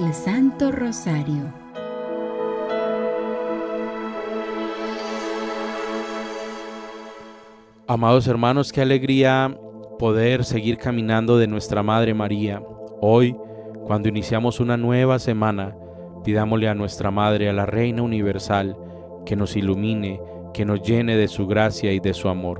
el Santo Rosario. Amados hermanos, qué alegría poder seguir caminando de nuestra Madre María. Hoy, cuando iniciamos una nueva semana, pidámosle a nuestra Madre, a la Reina Universal, que nos ilumine, que nos llene de su gracia y de su amor.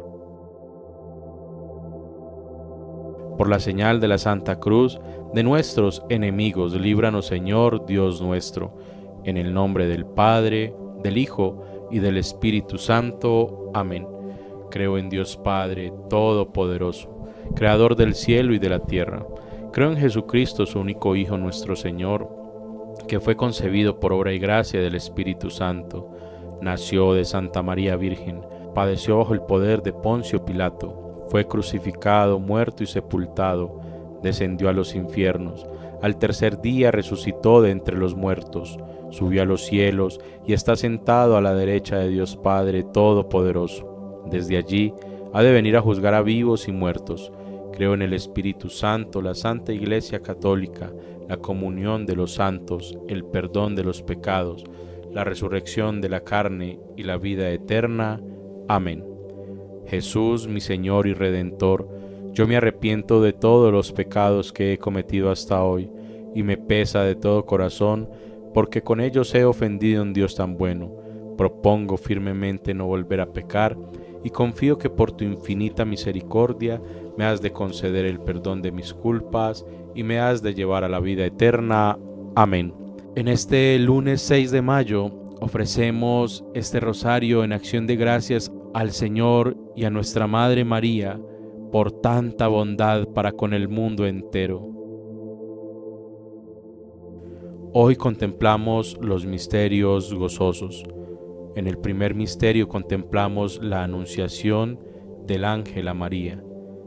Por la señal de la Santa Cruz de nuestros enemigos, líbranos, Señor, Dios nuestro, en el nombre del Padre, del Hijo y del Espíritu Santo. Amén. Creo en Dios Padre Todopoderoso, Creador del cielo y de la tierra. Creo en Jesucristo, su único Hijo, nuestro Señor, que fue concebido por obra y gracia del Espíritu Santo. Nació de Santa María Virgen, padeció bajo el poder de Poncio Pilato, fue crucificado, muerto y sepultado, descendió a los infiernos. Al tercer día resucitó de entre los muertos, subió a los cielos y está sentado a la derecha de Dios Padre Todopoderoso. Desde allí ha de venir a juzgar a vivos y muertos. Creo en el Espíritu Santo, la Santa Iglesia Católica, la comunión de los santos, el perdón de los pecados, la resurrección de la carne y la vida eterna. Amén. Jesús, mi Señor y Redentor, yo me arrepiento de todos los pecados que he cometido hasta hoy, y me pesa de todo corazón, porque con ellos he ofendido a un Dios tan bueno. Propongo firmemente no volver a pecar, y confío que por tu infinita misericordia me has de conceder el perdón de mis culpas, y me has de llevar a la vida eterna. Amén. En este lunes 6 de mayo ofrecemos este rosario en acción de gracias al Señor y a nuestra Madre María por tanta bondad para con el mundo entero. Hoy contemplamos los misterios gozosos. En el primer misterio contemplamos la anunciación del ángel a María.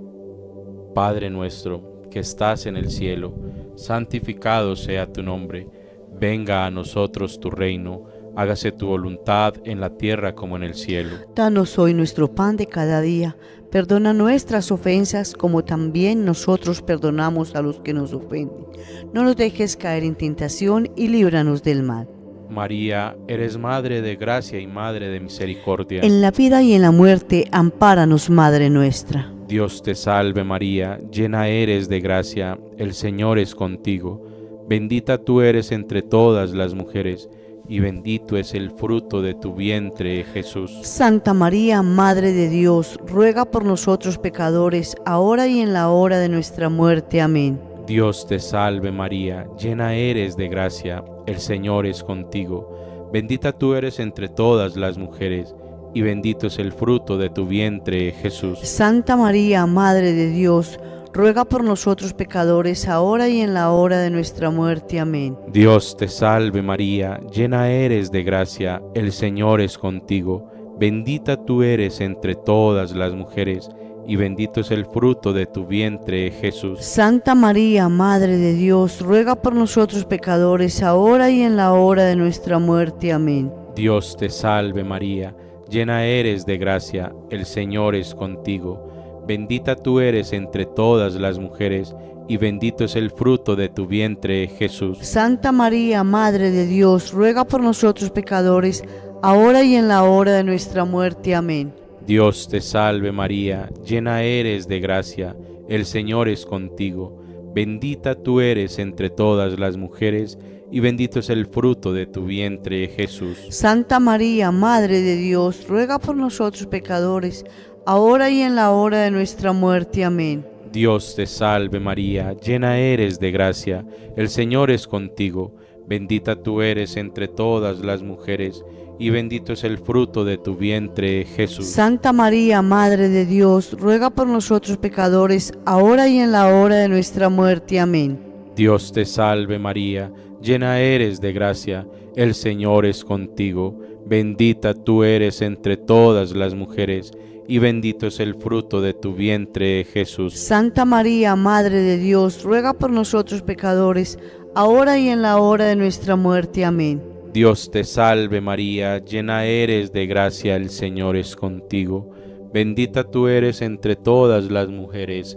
Padre nuestro, que estás en el cielo, santificado sea tu nombre. Venga a nosotros tu reino, hágase tu voluntad en la tierra como en el cielo. Danos hoy nuestro pan de cada día, perdona nuestras ofensas como también nosotros perdonamos a los que nos ofenden. No nos dejes caer en tentación y líbranos del mal. María, eres Madre de gracia y Madre de misericordia. En la vida y en la muerte, ampáranos, Madre nuestra. Dios te salve María, llena eres de gracia, el Señor es contigo. Bendita tú eres entre todas las mujeres, y bendito es el fruto de tu vientre, Jesús. Santa María, Madre de Dios, ruega por nosotros pecadores, ahora y en la hora de nuestra muerte. Amén. Dios te salve María, llena eres de gracia, el Señor es contigo. Bendita tú eres entre todas las mujeres, y bendito es el fruto de tu vientre, Jesús. Santa María, Madre de Dios, ruega por nosotros pecadores, ahora y en la hora de nuestra muerte. Amén. Dios te salve María, llena eres de gracia, el Señor es contigo. Bendita tú eres entre todas las mujeres, y bendito es el fruto de tu vientre, Jesús. Santa María, Madre de Dios, ruega por nosotros pecadores, ahora y en la hora de nuestra muerte. Amén. Dios te salve María, llena eres de gracia, el Señor es contigo. Bendita tú eres entre todas las mujeres, y bendito es el fruto de tu vientre, Jesús. Santa María, Madre de Dios, ruega por nosotros pecadores, ahora y en la hora de nuestra muerte. Amén. Dios te salve María, llena eres de gracia, el Señor es contigo. Bendita tú eres entre todas las mujeres, y bendito es el fruto de tu vientre, Jesús. Santa María, Madre de Dios, ruega por nosotros pecadores, ahora y en la hora de nuestra muerte. Amén. Dios te salve María, llena eres de gracia, el Señor es contigo. Bendita tú eres entre todas las mujeres, y bendito es el fruto de tu vientre, Jesús. Santa María, Madre de Dios, ruega por nosotros pecadores, ahora y en la hora de nuestra muerte. Amén. Dios te salve María, llena eres de gracia, el Señor es contigo. Bendita tú eres entre todas las mujeres, y bendito es el fruto de tu vientre, Jesús. Santa María, Madre de Dios, ruega por nosotros pecadores, ahora y en la hora de nuestra muerte. Amén. Dios te salve María, llena eres de gracia, el Señor es contigo. Bendita tú eres entre todas las mujeres,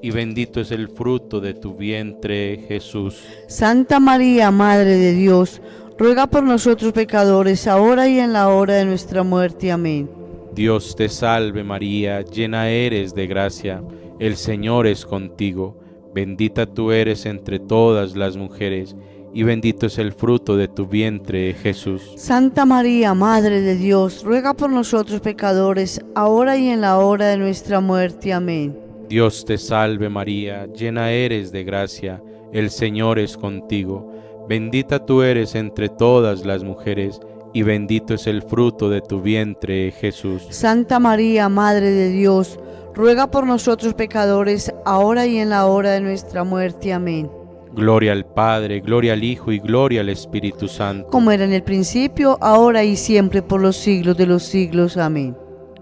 y bendito es el fruto de tu vientre, Jesús. Santa María, Madre de Dios, ruega por nosotros pecadores, ahora y en la hora de nuestra muerte. Amén. Dios te salve María, llena eres de gracia, el Señor es contigo, bendita tú eres entre todas las mujeres, y bendito es el fruto de tu vientre, Jesús. Santa María, Madre de Dios, ruega por nosotros pecadores, ahora y en la hora de nuestra muerte. Amén. Dios te salve María, llena eres de gracia, el Señor es contigo, bendita tú eres entre todas las mujeres, y bendito es el fruto de tu vientre, Jesús. Santa María, Madre de Dios, ruega por nosotros pecadores, ahora y en la hora de nuestra muerte. Amén. Gloria al Padre, gloria al Hijo y gloria al Espíritu Santo. Como era en el principio, ahora y siempre, por los siglos de los siglos. Amén.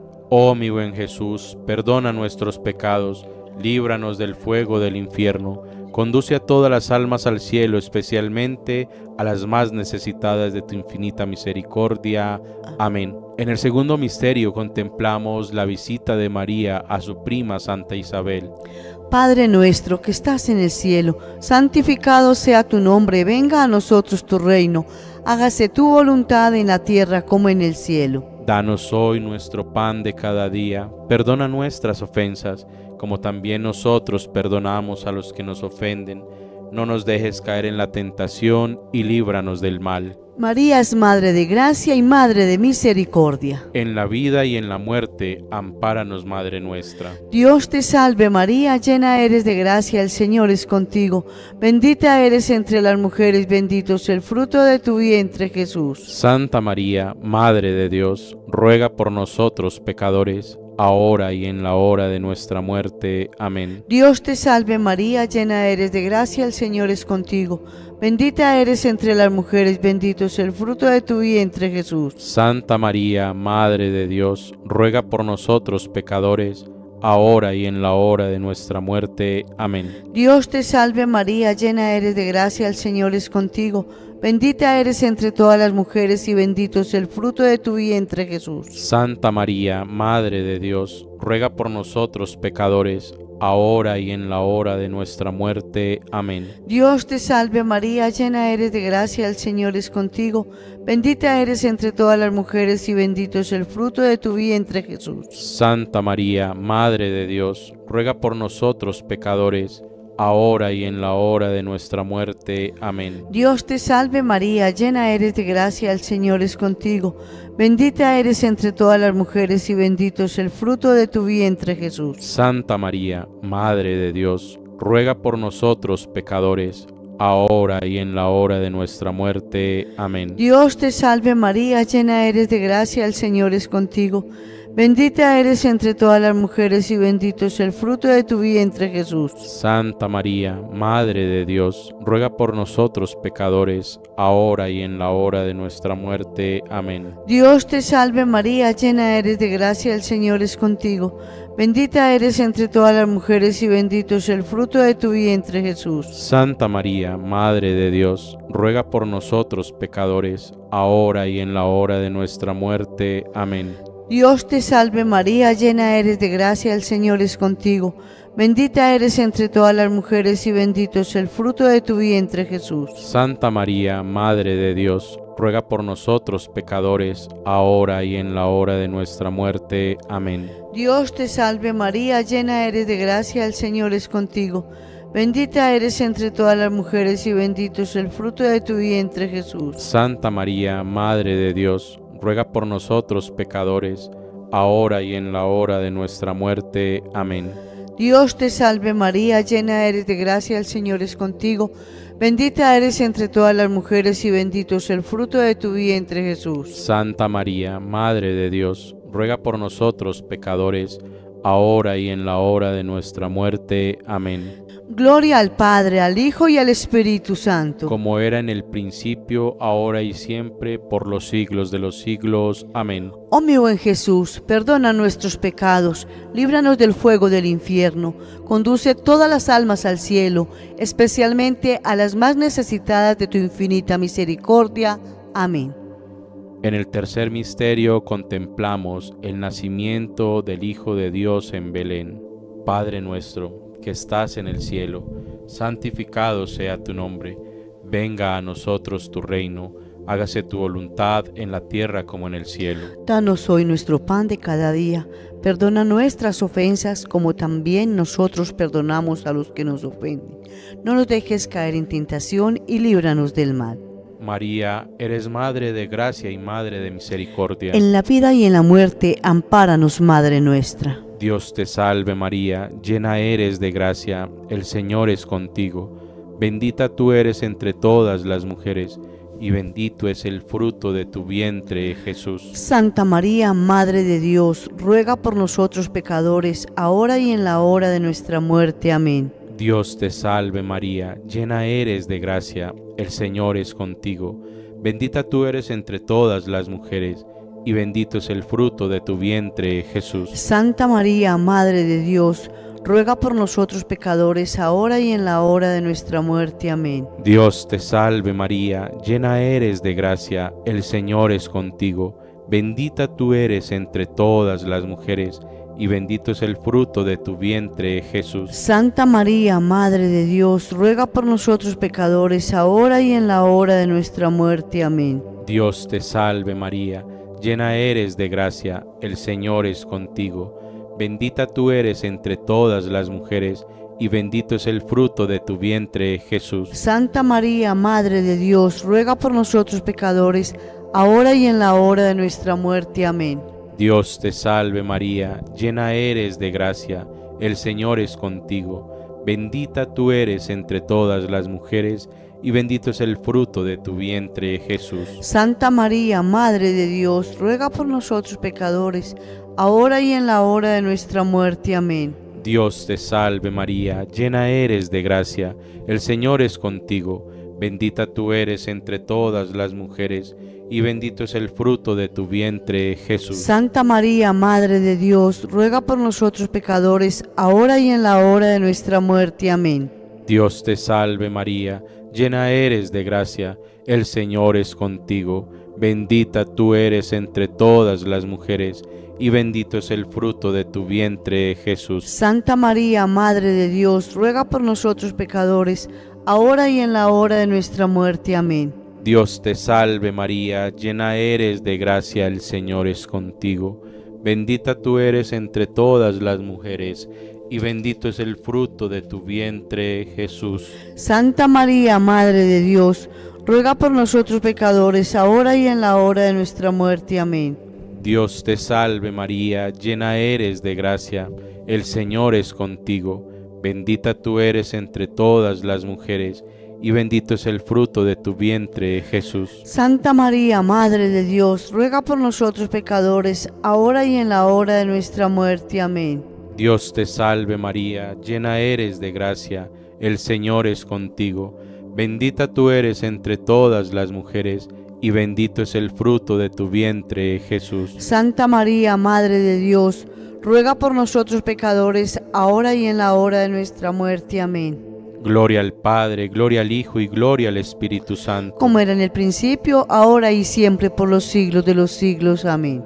Oh mi buen Jesús, perdona nuestros pecados, líbranos del fuego del infierno, conduce a todas las almas al cielo, especialmente a las más necesitadas de tu infinita misericordia. Amén. En el segundo misterio contemplamos la visita de María a su prima Santa Isabel. Padre nuestro que estás en el cielo, santificado sea tu nombre, venga a nosotros tu reino, hágase tu voluntad en la tierra como en el cielo. Danos hoy nuestro pan de cada día, perdona nuestras ofensas, como también nosotros perdonamos a los que nos ofenden. No nos dejes caer en la tentación y líbranos del mal. María es Madre de Gracia y Madre de Misericordia. En la vida y en la muerte, ampáranos, Madre nuestra. Dios te salve María, llena eres de gracia, el Señor es contigo. Bendita eres entre las mujeres, bendito es el fruto de tu vientre, Jesús. Santa María, Madre de Dios, ruega por nosotros pecadores, ahora y en la hora de nuestra muerte. Amén. Dios te salve María, llena eres de gracia, el Señor es contigo. Bendita eres entre las mujeres, bendito es el fruto de tu vientre, Jesús. Santa María, Madre de Dios, ruega por nosotros pecadores, ahora y en la hora de nuestra muerte. Amén. Dios te salve María, llena eres de gracia, el Señor es contigo. Bendita eres entre todas las mujeres y bendito es el fruto de tu vientre, Jesús. Santa María, Madre de Dios, ruega por nosotros pecadores, ahora y en la hora de nuestra muerte. Amén. Dios te salve María, llena eres de gracia, el Señor es contigo. Bendita eres entre todas las mujeres y bendito es el fruto de tu vientre, Jesús. Santa María, Madre de Dios, ruega por nosotros pecadores, ahora y en la hora de nuestra muerte. Amén. Dios te salve María, llena eres de gracia, el Señor es contigo. Bendita eres entre todas las mujeres y bendito es el fruto de tu vientre, Jesús. Santa María, Madre de Dios, ruega por nosotros pecadores, ahora y en la hora de nuestra muerte. Amén. Dios te salve María, llena eres de gracia, el Señor es contigo. Bendita eres entre todas las mujeres y bendito es el fruto de tu vientre, Jesús. Santa María, Madre de Dios, ruega por nosotros pecadores, ahora y en la hora de nuestra muerte. Amén. Dios te salve María, llena eres de gracia, el Señor es contigo. Bendita eres entre todas las mujeres y bendito es el fruto de tu vientre, Jesús. Santa María, Madre de Dios, ruega por nosotros pecadores, ahora y en la hora de nuestra muerte. Amén. Dios te salve María, llena eres de gracia, el Señor es contigo. Bendita eres entre todas las mujeres y bendito es el fruto de tu vientre, Jesús. Santa María, Madre de Dios, ruega por nosotros pecadores, ahora y en la hora de nuestra muerte. Amén. Dios te salve María, llena eres de gracia, el Señor es contigo. Bendita eres entre todas las mujeres y bendito es el fruto de tu vientre, Jesús. Santa María, Madre de Dios, ruega por nosotros pecadores, ahora y en la hora de nuestra muerte. Amén. Dios te salve María, llena eres de gracia, el Señor es contigo. Bendita eres entre todas las mujeres y bendito es el fruto de tu vientre, Jesús. Santa María, Madre de Dios, ruega por nosotros pecadores, ahora y en la hora de nuestra muerte. Amén. Gloria al Padre, al Hijo y al Espíritu Santo. Como era en el principio, ahora y siempre, por los siglos de los siglos. Amén. Oh mi buen Jesús, perdona nuestros pecados, líbranos del fuego del infierno, conduce todas las almas al cielo, especialmente a las más necesitadas de tu infinita misericordia. Amén. En el tercer misterio contemplamos el nacimiento del Hijo de Dios en Belén. Padre nuestro, que estás en el cielo, santificado sea tu nombre. Venga a nosotros tu reino, hágase tu voluntad en la tierra como en el cielo. Danos hoy nuestro pan de cada día. Perdona nuestras ofensas como también nosotros perdonamos a los que nos ofenden. No nos dejes caer en tentación y líbranos del mal. María, eres Madre de gracia y Madre de misericordia. En la vida y en la muerte, ampáranos, Madre nuestra. Dios te salve María, llena eres de gracia, el Señor es contigo. Bendita tú eres entre todas las mujeres, y bendito es el fruto de tu vientre, Jesús. Santa María, Madre de Dios, ruega por nosotros pecadores, ahora y en la hora de nuestra muerte. Amén. Dios te salve María, llena eres de gracia, el Señor es contigo. Bendita tú eres entre todas las mujeres, y bendito es el fruto de tu vientre, Jesús. Santa María, Madre de Dios, ruega por nosotros pecadores, ahora y en la hora de nuestra muerte. Amén. Dios te salve María, llena eres de gracia, el Señor es contigo. Bendita tú eres entre todas las mujeres, y bendito es el fruto de tu vientre, Jesús. Santa María, Madre de Dios, ruega por nosotros pecadores, ahora y en la hora de nuestra muerte. Amén. Dios te salve María, llena eres de gracia, el Señor es contigo. Bendita tú eres entre todas las mujeres, y bendito es el fruto de tu vientre, Jesús. Santa María, Madre de Dios, ruega por nosotros pecadores, ahora y en la hora de nuestra muerte. Amén. Dios te salve María, llena eres de gracia, el Señor es contigo. Bendita tú eres entre todas las mujeres, y bendito es el fruto de tu vientre, Jesús. Santa María, Madre de Dios, ruega por nosotros pecadores, ahora y en la hora de nuestra muerte. Amén. Dios te salve María, llena eres de gracia, el Señor es contigo. Bendita tú eres entre todas las mujeres, y bendito es el fruto de tu vientre, Jesús. Santa María, Madre de Dios, ruega por nosotros pecadores, ahora y en la hora de nuestra muerte. Amén. Dios te salve María, llena eres de gracia, el Señor es contigo. Bendita tú eres entre todas las mujeres, y bendito es el fruto de tu vientre, Jesús. Santa María, Madre de Dios, ruega por nosotros pecadores, ahora y en la hora de nuestra muerte. Amén. Dios te salve María, llena eres de gracia, el Señor es contigo. Bendita tú eres entre todas las mujeres, y bendito es el fruto de tu vientre, Jesús. Santa María, Madre de Dios, ruega por nosotros pecadores, ahora y en la hora de nuestra muerte. Amén. Dios te salve María, llena eres de gracia, el Señor es contigo. Bendita tú eres entre todas las mujeres, y bendito es el fruto de tu vientre, Jesús. Santa María, Madre de Dios, ruega por nosotros pecadores, ahora y en la hora de nuestra muerte. Amén. Dios te salve María, llena eres de gracia, el Señor es contigo. Bendita tú eres entre todas las mujeres, y bendito es el fruto de tu vientre, Jesús. Santa María, Madre de Dios, ruega por nosotros pecadores, ahora y en la hora de nuestra muerte. Amén. Gloria al Padre, gloria al Hijo y gloria al Espíritu Santo. Como era en el principio, ahora y siempre, por los siglos de los siglos. Amén.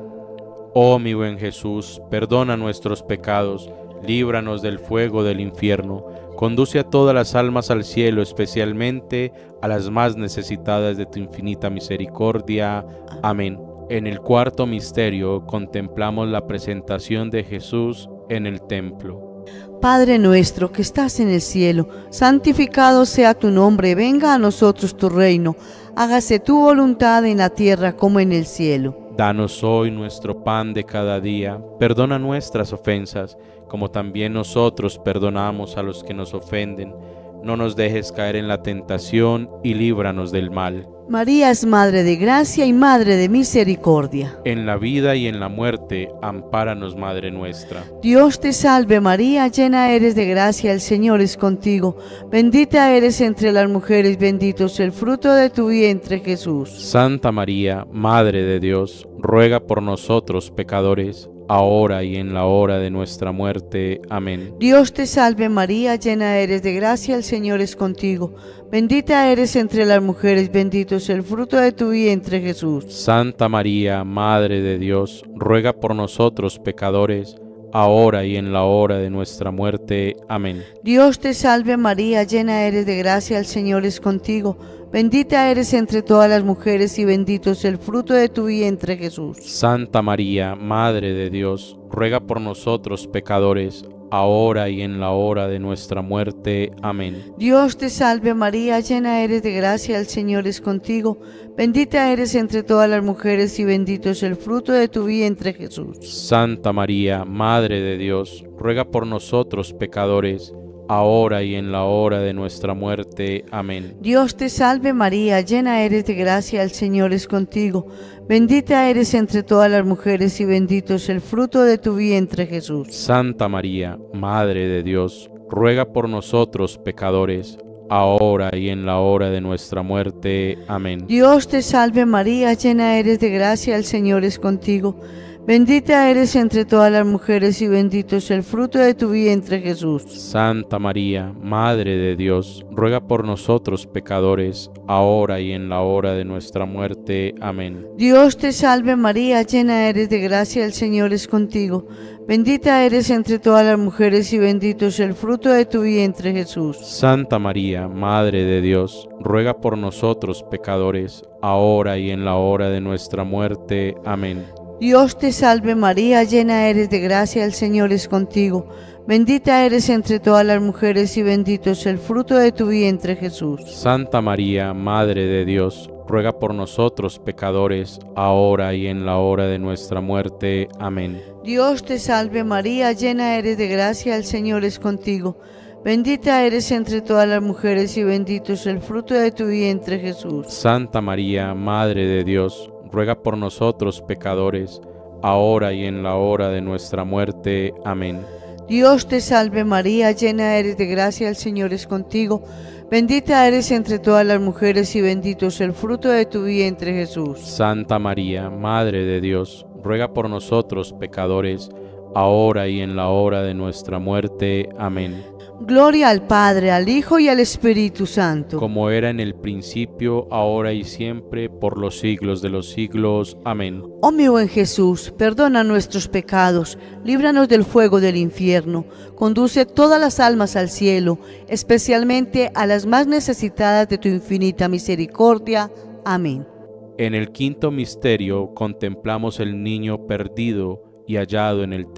Oh mi buen Jesús, perdona nuestros pecados, líbranos del fuego del infierno, conduce a todas las almas al cielo, especialmente a las más necesitadas de tu infinita misericordia. Amén. En el cuarto misterio contemplamos la presentación de Jesús en el templo. Padre nuestro que estás en el cielo, santificado sea tu nombre, venga a nosotros tu reino, hágase tu voluntad en la tierra como en el cielo. Danos hoy nuestro pan de cada día, perdona nuestras ofensas, como también nosotros perdonamos a los que nos ofenden. No nos dejes caer en la tentación y líbranos del mal. María es Madre de gracia y Madre de misericordia. En la vida y en la muerte, ampáranos, Madre nuestra. Dios te salve María, llena eres de gracia, el Señor es contigo. Bendita eres entre las mujeres, bendito es el fruto de tu vientre, Jesús. Santa María, Madre de Dios, ruega por nosotros pecadores, ahora y en la hora de nuestra muerte. Amén. Dios te salve María, llena eres de gracia, el Señor es contigo. Bendita eres entre las mujeres, bendito es el fruto de tu vientre, Jesús. Santa María, Madre de Dios, ruega por nosotros pecadores, ahora y en la hora de nuestra muerte. Amén. Dios te salve María, llena eres de gracia, el Señor es contigo. Bendita eres entre todas las mujeres y bendito es el fruto de tu vientre, Jesús. Santa María, Madre de Dios, ruega por nosotros pecadores, ahora y en la hora de nuestra muerte. Amén. Dios te salve María, llena eres de gracia, el Señor es contigo. Bendita eres entre todas las mujeres y bendito es el fruto de tu vientre, Jesús. Santa María, Madre de Dios, ruega por nosotros pecadores, ahora y en la hora de nuestra muerte. Amén. Dios te salve María, llena eres de gracia, el Señor es contigo. Bendita eres entre todas las mujeres y bendito es el fruto de tu vientre, Jesús. Santa María, Madre de Dios, ruega por nosotros pecadores, ahora y en la hora de nuestra muerte. Amén. Dios te salve María, llena eres de gracia, el Señor es contigo. Bendita eres entre todas las mujeres y bendito es el fruto de tu vientre, Jesús. Santa María, Madre de Dios, ruega por nosotros pecadores, ahora y en la hora de nuestra muerte. Amén. Dios te salve María, llena eres de gracia, el Señor es contigo. Bendita eres entre todas las mujeres y bendito es el fruto de tu vientre, Jesús. Santa María, Madre de Dios, ruega por nosotros pecadores, ahora y en la hora de nuestra muerte. Amén. Dios te salve María, llena eres de gracia, el Señor es contigo. Bendita eres entre todas las mujeres y bendito es el fruto de tu vientre, Jesús. Santa María, Madre de Dios, ruega por nosotros pecadores, ahora y en la hora de nuestra muerte. Amén. Dios te salve María, llena eres de gracia, el Señor es contigo. Bendita eres entre todas las mujeres y bendito es el fruto de tu vientre, Jesús. Santa María, Madre de Dios, ruega por nosotros pecadores, ahora y en la hora de nuestra muerte. Amén. Dios te salve María, llena eres de gracia, el Señor es contigo. Bendita eres entre todas las mujeres y bendito es el fruto de tu vientre, Jesús. Santa María, Madre de Dios, ruega por nosotros pecadores, ahora y en la hora de nuestra muerte. Amén. Gloria al Padre, al Hijo y al Espíritu Santo. Como era en el principio, ahora y siempre, por los siglos de los siglos. Amén. Oh mi buen Jesús, perdona nuestros pecados, líbranos del fuego del infierno, conduce todas las almas al cielo, especialmente a las más necesitadas de tu infinita misericordia. Amén. En el quinto misterio contemplamos el niño perdido y hallado en el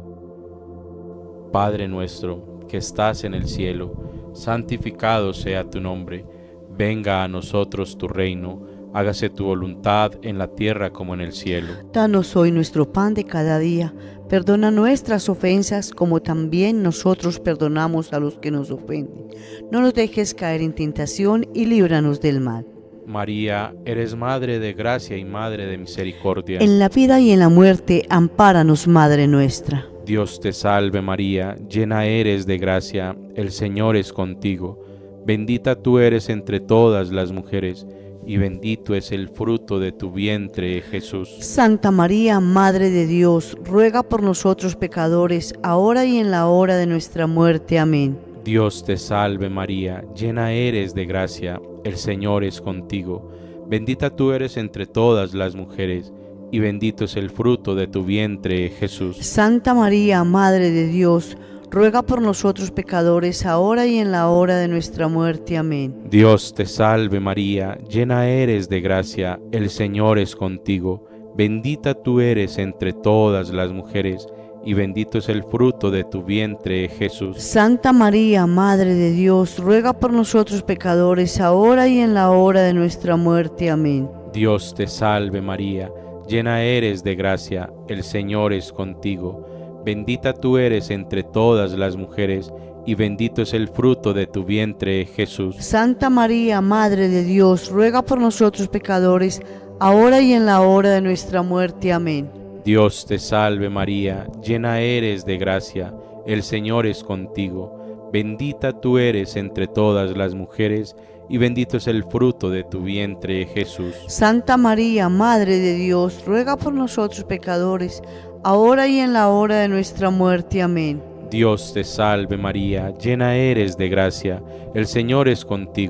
templo. Padre nuestro, que estás en el cielo, santificado sea tu nombre. Venga a nosotros tu reino, hágase tu voluntad en la tierra como en el cielo. Danos hoy nuestro pan de cada día, perdona nuestras ofensas como también nosotros perdonamos a los que nos ofenden. No nos dejes caer en tentación y líbranos del mal. María, eres Madre de gracia y Madre de misericordia. En la vida y en la muerte, ampáranos, Madre nuestra. Dios te salve María, llena eres de gracia, el Señor es contigo. Bendita tú eres entre todas las mujeres, y bendito es el fruto de tu vientre, Jesús. Santa María, Madre de Dios, ruega por nosotros pecadores, ahora y en la hora de nuestra muerte. Amén. Dios te salve María, llena eres de gracia, el Señor es contigo. Bendita tú eres entre todas las mujeres, y bendito es el fruto de tu vientre, Jesús. Santa María, Madre de Dios, ruega por nosotros pecadores, ahora y en la hora de nuestra muerte. Amén. Dios te salve María, llena eres de gracia, el Señor es contigo. Bendita tú eres entre todas las mujeres, y bendito es el fruto de tu vientre, Jesús. Santa María, Madre de Dios, ruega por nosotros pecadores, ahora y en la hora de nuestra muerte. Amén. Dios te salve María, llena eres de gracia, el Señor es contigo. Bendita tú eres entre todas las mujeres, y bendito es el fruto de tu vientre, Jesús. Santa María, Madre de Dios, ruega por nosotros pecadores, ahora y en la hora de nuestra muerte. Amén. Dios te salve María, llena eres de gracia, el Señor es contigo. Bendita tú eres entre todas las mujeres, y bendito es el fruto de tu vientre, Jesús. Santa María, Madre de Dios, ruega por nosotros pecadores, ahora y en la hora de nuestra muerte. Amén. Dios te salve María, llena eres de gracia, el Señor es contigo.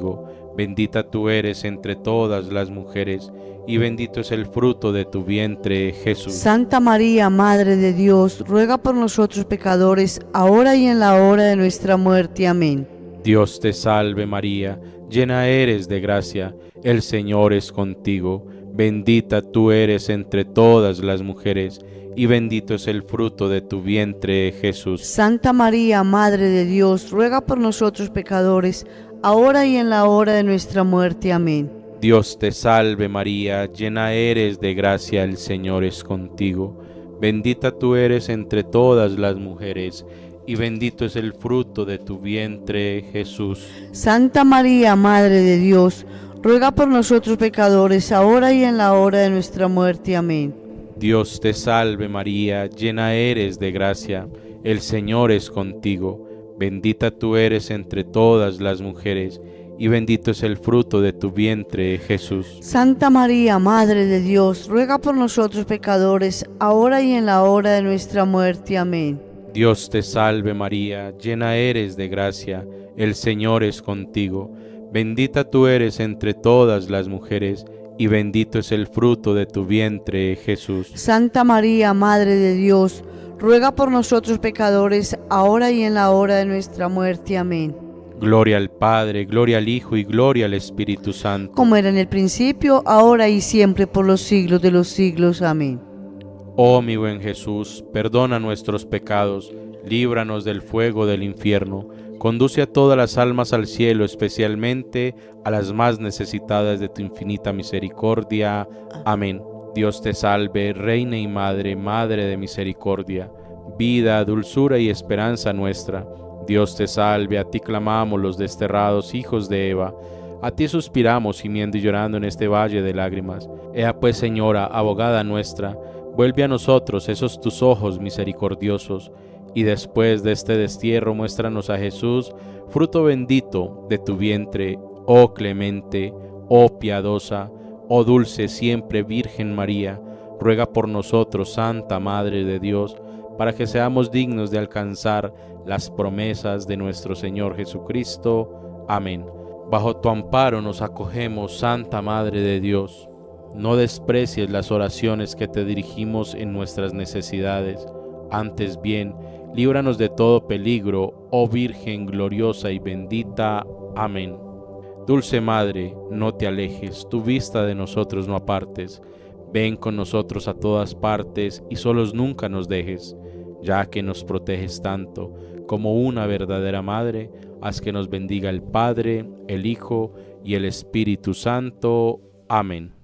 bendita tú eres entre todas las mujeres, y bendito es el fruto de tu vientre, Jesús. Santa María, Madre de Dios, ruega por nosotros pecadores, ahora y en la hora de nuestra muerte. Amén. Dios te salve María, llena eres de gracia, el Señor es contigo, bendita tú eres entre todas las mujeres, y bendito es el fruto de tu vientre, Jesús. Santa María, Madre de Dios, ruega por nosotros pecadores, ahora y en la hora de nuestra muerte. Amén. Dios te salve María, llena eres de gracia, el Señor es contigo, bendita tú eres entre todas las mujeres, y bendito es el fruto de tu vientre, Jesús. Santa María, Madre de Dios, ruega por nosotros pecadores, ahora y en la hora de nuestra muerte. Amén. Dios te salve María, llena eres de gracia, el Señor es contigo, bendita tú eres entre todas las mujeres, y bendito es el fruto de tu vientre, Jesús. Santa María, Madre de Dios, ruega por nosotros pecadores, ahora y en la hora de nuestra muerte. Amén. Dios te salve María, llena eres de gracia, el Señor es contigo, bendita tú eres entre todas las mujeres, y bendito es el fruto de tu vientre, Jesús. Santa María, Madre de Dios, ruega por nosotros pecadores, ahora y en la hora de nuestra muerte. Amén. Gloria al Padre, gloria al Hijo y gloria al Espíritu Santo. Como era en el principio, ahora y siempre, por los siglos de los siglos. Amén. Oh mi buen Jesús, perdona nuestros pecados, líbranos del fuego del infierno, conduce a todas las almas al cielo, especialmente a las más necesitadas de tu infinita misericordia. Amén. Dios te salve, Reina y Madre, Madre de misericordia, vida, dulzura y esperanza nuestra. Dios te salve, a ti clamamos los desterrados hijos de Eva, a ti suspiramos gimiendo y llorando en este valle de lágrimas. Ea pues, Señora, abogada nuestra, vuelve a nosotros esos tus ojos misericordiosos, y después de este destierro muéstranos a Jesús, fruto bendito de tu vientre, oh clemente, oh piadosa, oh dulce siempre Virgen María, ruega por nosotros, Santa Madre de Dios, para que seamos dignos de alcanzar las promesas de nuestro Señor Jesucristo. Amén. Bajo tu amparo nos acogemos, Santa Madre de Dios. No desprecies las oraciones que te dirigimos en nuestras necesidades. Antes bien, líbranos de todo peligro, oh Virgen gloriosa y bendita. Amén. Dulce Madre, no te alejes, tu vista de nosotros no apartes. Ven con nosotros a todas partes y solos nunca nos dejes. Ya que nos proteges tanto como una verdadera madre, haz que nos bendiga el Padre, el Hijo y el Espíritu Santo. Amén.